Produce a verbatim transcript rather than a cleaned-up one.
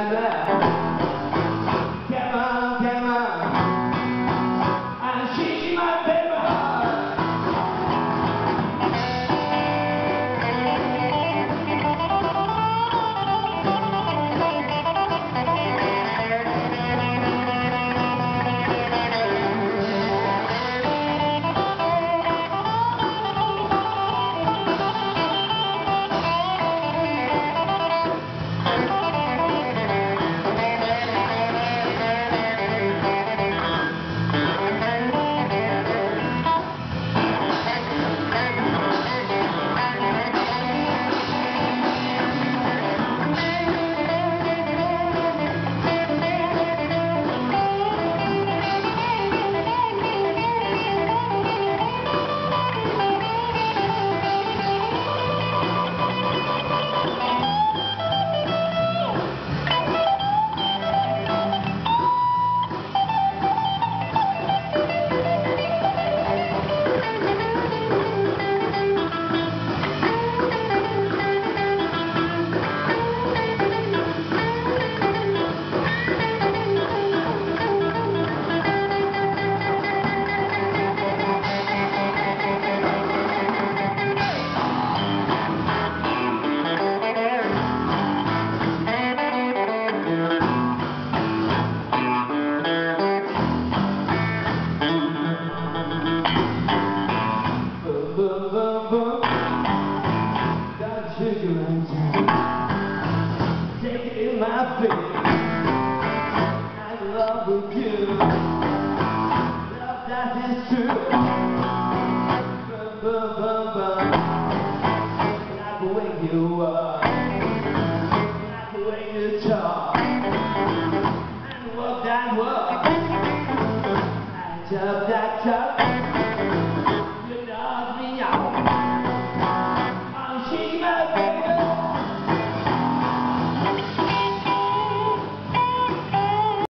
my love. Come on, come on, I'm shaking my baby. Take it in my face, I'm in love with you. Love that is true. Bum, bum, bum, bum. Like the way you are, like the way you talk, and walk that walk, and jump that jump.